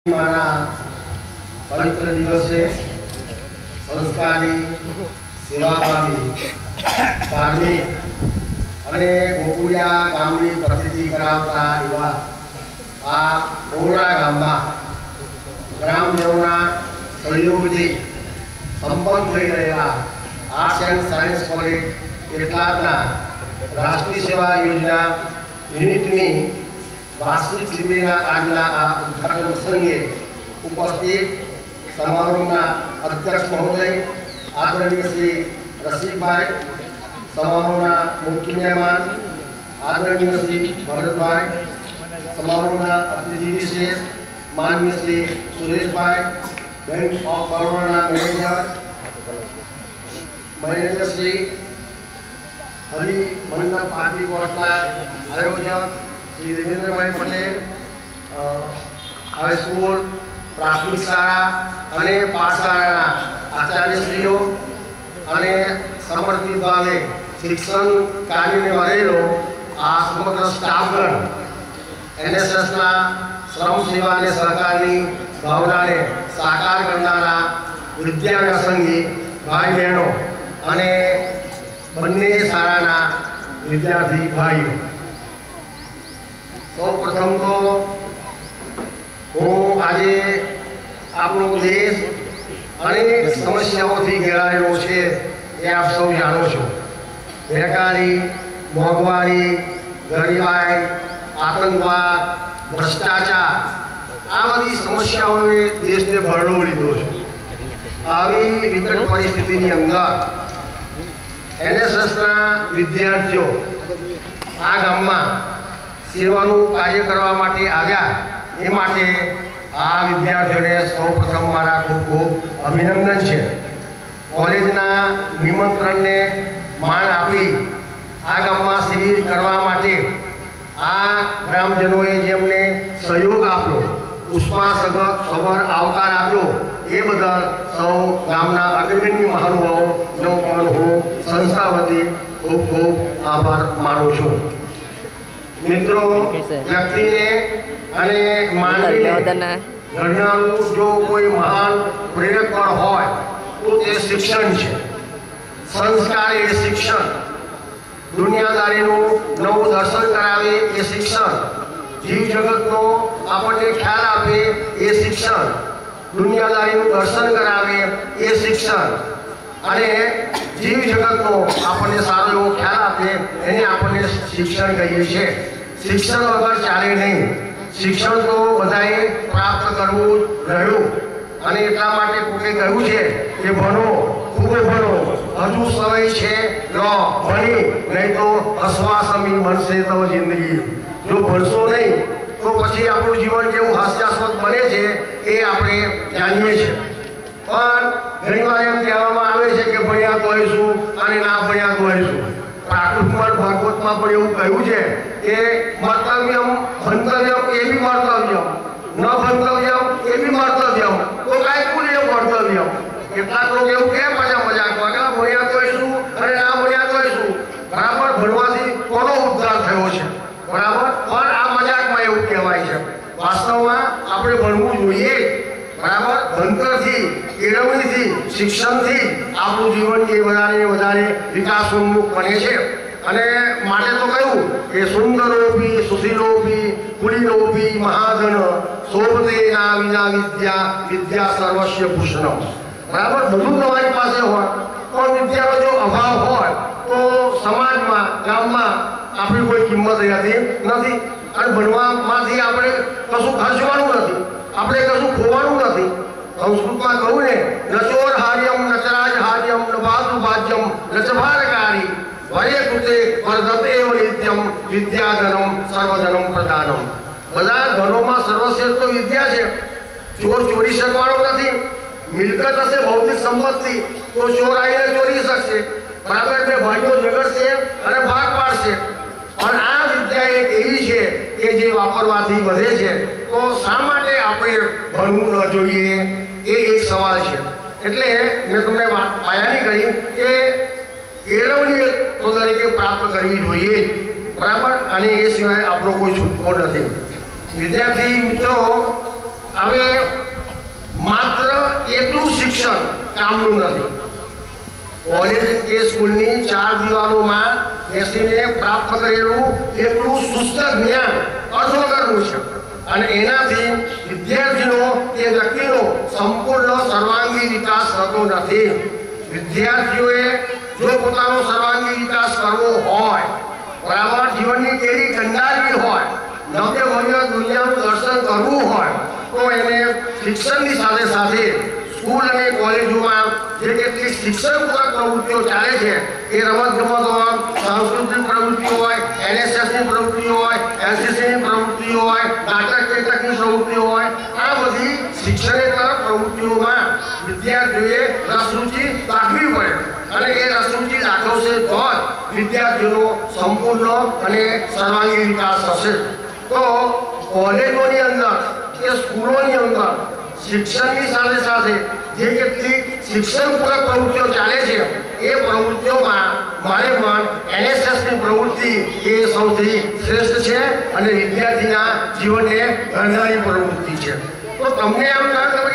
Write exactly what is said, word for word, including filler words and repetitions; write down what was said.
पवित्र दिवसे संस्कारी सेवाभावी धार्मिक અને ગોકુળિયા ગામની પ્રસિદ્ધિ કરાવતા એવા આ પોરડા ગામમાં ગ્રામજનોના સહયોગથી સંપન્ન થઈ રહેલા આર્ટ્સ એન્ડ સાયન્સ કોલેજ કેટલાકના રાષ્ટ્રીય સેવા યોજના યુનિટની વાર્ષિક શિબિરના આજના આ ઉદ્ઘાટન પ્રસંગે ઉપસ્થિત સમારોહના અધ્યક્ષ મહોદય આદરણીય શ્રી રસિકભાઈ, समारोहના मुख्य मेहमान आदरणीय श्री भरतभाई, समारोहના अतिथि विशेष माननीय Shri Sureshbhai, bank of Baroda manager manager Shri Hari Mandap party कोर्टના आयोजक श्री देवेंद्रभाई पटेल, हाई स्कूल प्राथमिक शाळा અને પાઠશાળાના આચાર્યશ્રીઓ અને समर्पित भावे शिक्षण कार्य में वरेलो आ समग्र स्टाफगण एनएसएस ना श्रम सेवा ने सहकारनी भावना ने साकार करनारा विद्यार्थी संगी भाई बहनों अने बन्ने शाळाना विद्यार्थी भाईओ, सौ प्रथम तो हूँ आज आपणो देश अनेक समस्याओं घेरायेलो छे ये आप सब जानो छो। बेकारी, मोंघवारी, गरीबाई, आतंकवाद, भ्रष्टाचार आ बधी समस्याओं देश ने भरड़ो लीधो छे। आवी विकट परिस्थितिनी अंदर एनएसएस ना विद्यार्थीओ आ गाममां सेवानुं कार्य करवा माटे आव्या। ए माटे आ विद्यार्थीओने सौप्रथम मारा खूब खूब अभिनंदन छे। कॉलेजना निमंत्रण ने माण आपी आ गाममां शिबिर करवा माटे आ ग्रामजनोए जेमने सहयोग आप्यो, पुष्पासगर सबर आवकार आप्यो, ए बदल सौ गामना अग्रणी महानुभावोनो पण हूँ संस्था वती खूब खूब आभार मानु छुं। मित्रों, व्यक्तिने अने मानवीने घडनारुं जो कोई महान प्रेरक पण होय तो ते शिक्षण है। संस्कार ए शिक्षण, दुनियादारी नव दर्शन करावे ए शिक्षण, जीव जगत नो आपने ख्याल आपे ए शिक्षण, दुनियादारी दर्शन करावे ए शिक्षण अने जीव जगत नो आपने सारो एवो ख्याल आपे एने आपने शिक्षण कहीए छे। शिक्षण वगर चाले नहीं। शिक्षण तो बधाए प्राप्त करवुं रह्युं અને એટલા માટે કોકે કહ્યું છે કે ભણો, ખૂબ ભણો, હજુ સમય છે લો ભણી, નહીં તો હસવાસમી બનશે તો જિંદગી। જો ભણશો નહીં તો પછી આપણું જીવન કેવું હાસ્યાસ્પદ બને છે એ આપણે જાણીએ છીએ। પણ ઘણીવાર એમ કહેવામાં આવે છે કે ભણ્યા તોય શું અને ના ભણ્યા તોય શું। પ્રાકૃતમાં ભાગવતમાં પણ એવું કહ્યું છે કે મર્તવ્યમ ભંતવ્યમ એ બી મર્તવ્યમ, न भंतव्यम ए भी मर्तव्यम, तो काय पुण्य कर्तव्यम। કેટલાક લોકો એવું કે મજા મજાકમાં કે ભણ્યા તોય શું અને ના ભણ્યા તોય શું। બરાબર, ભણવાથી કોનો ઉદ્ધાર થયો છે, બરાબર, પણ આ મજાકમાં એવું કહેવાય છે। વાસ્તવમાં આપણે ભણવું જોઈએ, બરાબર। ભણતરથી, કેળવણીથી, શિક્ષણથી આપણું જીવન એ વધારે વધારે વિકાસોન્મુખ બને છે। અને માટે તો કહ્યું કે સુંદરોપી સુશીલોપી કુલીનોપી મહાધન શોભતે ના વિના વિદ્યા વિદ્યા સર્વસ્ય ભૂષણમ। બરાબર, બધું તમારી પાસે હોય પણ વિદ્યાનો જો અભાવ હોય તો સમાજમાં, ગામમાં આપણી કોઈ કિંમત રહેતી નથી। અને ભણવામાંથી આપણે કશું ખર્ચવાનું નથી, આપણે કશું ખોવાનું નથી। સંસ્કૃતમાં કહું ને, નચોર હાર્યમ નચરાજ હાર્યમ ન બાધુ ભાજ્યમ નચભારકારી वरे कृते वर्धतेव नित्यम विद्याधनम सर्वधनम प्रदानम। बधा धनों सर्वश्रेष्ठ तो विद्या है। चोर चोरी शकवानो नहीं। मिलकत हशे भौतिक संपत्ति तो चोर आવીને ચોરી શકશે, बराबर में भाईओ झगड़શે અને ભાગ પાડશે। પણ આ વિદ્યા એક એવી છે કે જે વાપરવાથી વધે છે, તો શા માટે આપણે ભણવું ન જોઈએ એ એક સવાલ છે। એટલે મેં તમને પાયાની કરી કે કેળવણી તો તરીકે પ્રાપ્ત કરવી જોઈએ, બરાબર। અને એ સિવાય આપણો કોઈ છૂટકો નથી। વિદ્યાર્થી મિત્રો, હવે માત્ર એટલું શિક્ષણ કામનું નથી. કોલેજ કે સ્કૂલની ચાર દિવાલોમાં બેસીને પ્રાપ્ત કરેલું એટલું શુષ્ક જ્ઞાન અર્થવગરનું છે અને એનાથી વિદ્યાર્થીનો કે વ્યક્તિનો સંપૂર્ણ સર્વાંગી વિકાસ થતો નથી. વિદ્યાર્થીઓએ જો પોતાનો સર્વાંગી વિકાસ કરવો હોય, બરાબર જીવનની કેરી કંડારવી હોય, નવ્ય ભવ્ય દુનિયાનું દર્શન કરવું હોય તો એને શિક્ષણની સાથે સાથે સ્કૂલ અને કોલેજોમાં જે કેટલીક શિક્ષણપૂરક પ્રવૃત્તિઓ ચાલે છે એ રમતગમત હોય, સાંસ્કૃતિક પ્રવૃત્તિઓ હોય, એનએસએસની પ્રવૃત્તિઓ હોય, એનસીસીની પ્રવૃત્તિઓ હોય, નાટક નાટકની પ્રવૃત્તિઓ હોય, આ બધી શિક્ષણેતર પ્રવૃત્તિઓમાં વિદ્યાર્થીઓએ રસરૂચિ દાખવી પડે અને એ રસરૂચિ દાખવશે તો જ વિદ્યાર્થીઓનો સંપૂર્ણ અને સર્વાંગી વિકાસ થશે. તો કોલેજોની અંદર કે સ્કૂલોની અંદર શિક્ષણની સાથે સાથે જે કેટલીક શિક્ષણપૂરક પ્રવૃત્તિઓ ચાલે છે એ પ્રવૃત્તિઓમાં મારે પણ એનએસએસની પ્રવૃત્તિ એ સૌથી શ્રેષ્ઠ છે અને વિદ્યાર્થીના જીવનને ગણનારી પ્રવૃત્તિ છે. તો તમને એમ કહે